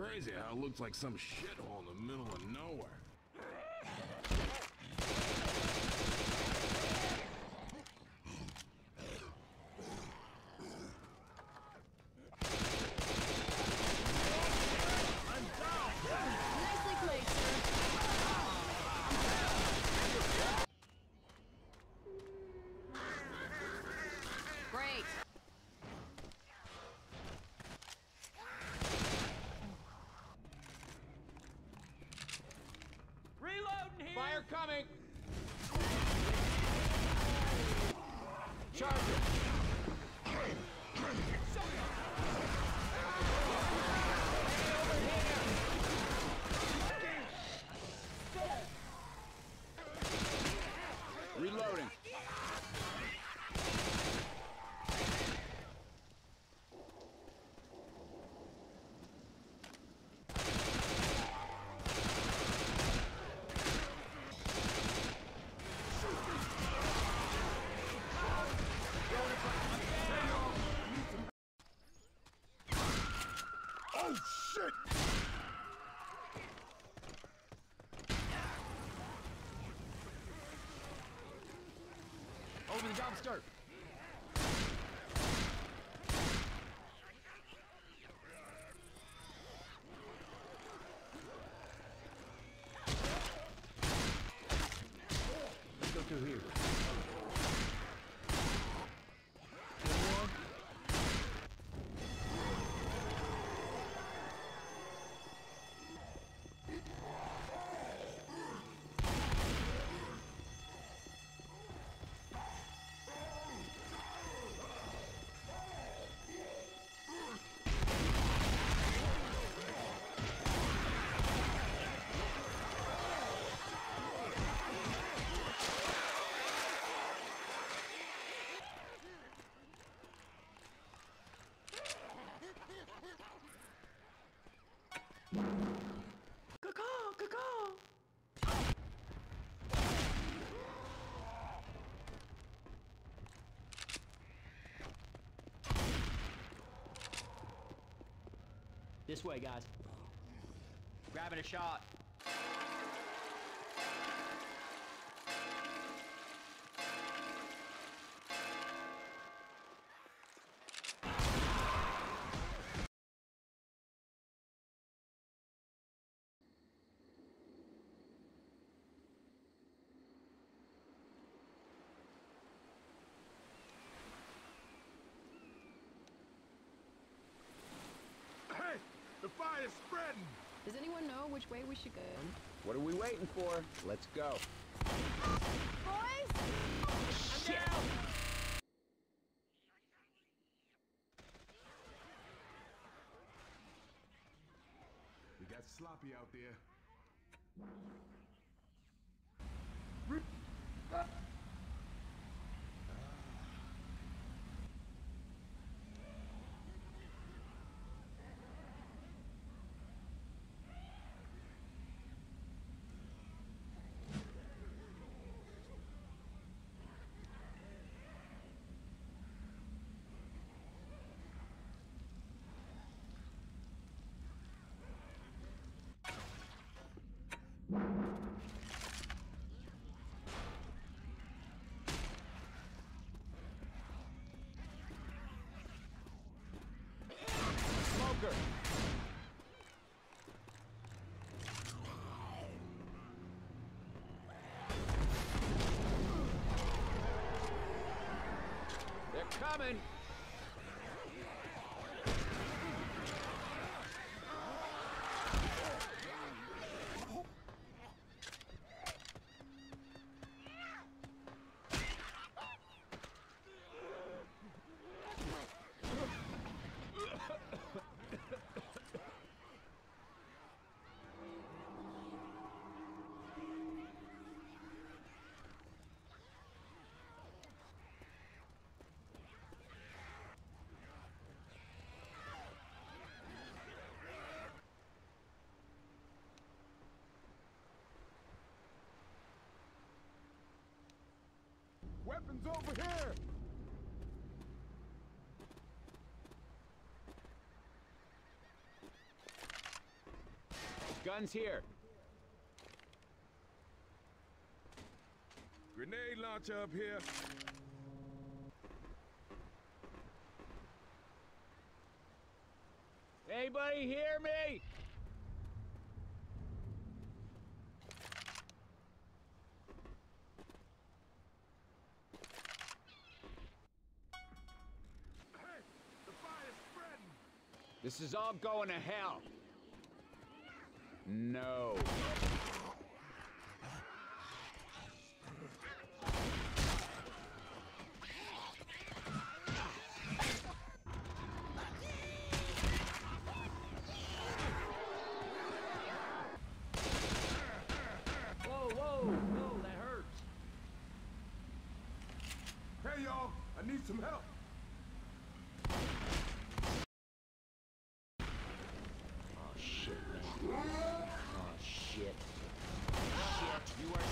crazy how it looks like some shithole in the middle of nowhere. Nicely played, sir. Great. Reloading here! Fire coming! Charger! Reloading. Oh, shit! Over the dumpster. Let's go through here. This way, guys. Grabbing a shot. Hey! The fire's spreading! Does anyone know which way we should go? What are we waiting for? Let's go. Boys! I'm down! We got sloppy out there. Smoker! They're coming! Weapons over here! Guns here. Grenade launcher up here. Anybody hear me? Hey, the fire's spreading. This is all going to hell. No. Whoa, whoa, whoa, that hurts. Hey, y'all, I need some help. Oh, shit, man. Oh, shit. Shit, you are...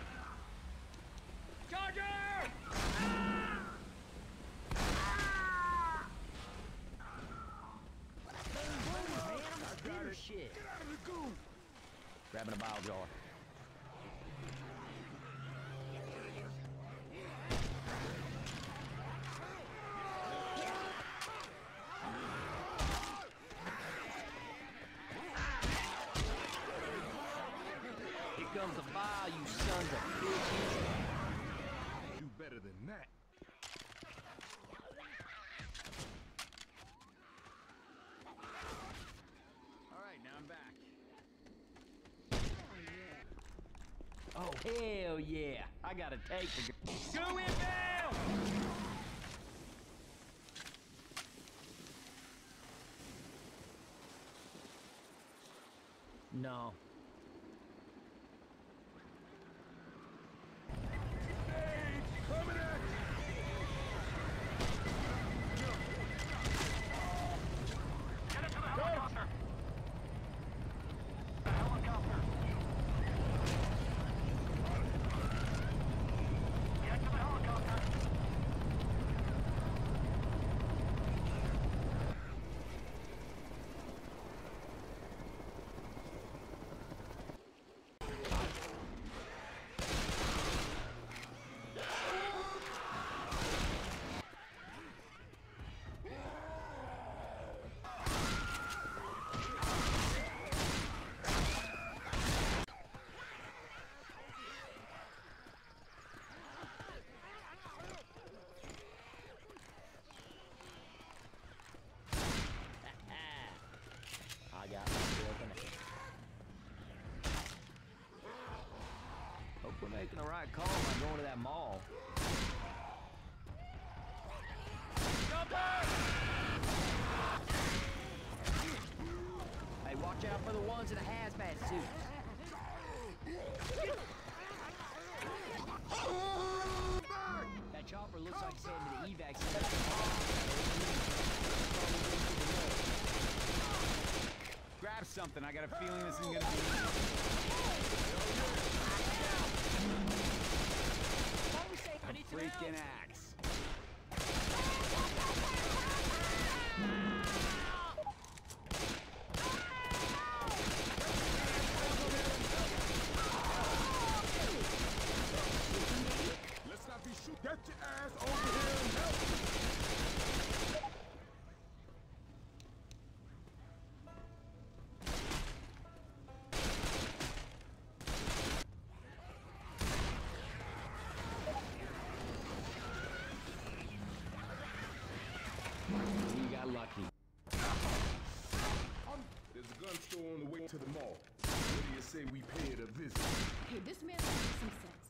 Charger! Shit. Get out of the goo. Grabbing a bile jar. Here comes the bile, you sons of bitches. Do better than that. All right, now I'm back. Oh, hell yeah. I gotta take the... Go inbound! No. Coming at you. Get it to the helicopter! The helicopter! Get to the helicopter! I got myself in it. Hope we're making the right call by going to that mall. Jumper! Hey, watch out for the ones in the hazmat suits. That chopper looks like it's heading to the evac center. Grab something. I got a feeling this is gonna be... I need some freaking help. axe. Let's not be shoot. Get your ass over here and help. You got lucky. There's a gun store on the way to the mall. What do you say we pay it a visit? Hey, this man's making some sense.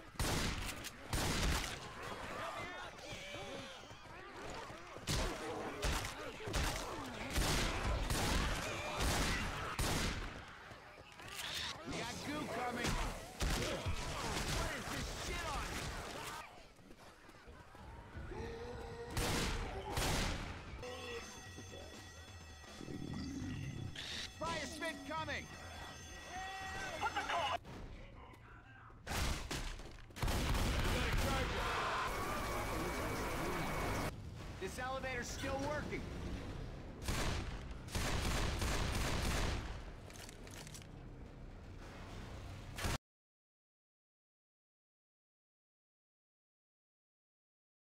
We got goo coming. What is this shit on? Fire spit coming. This elevator's still working.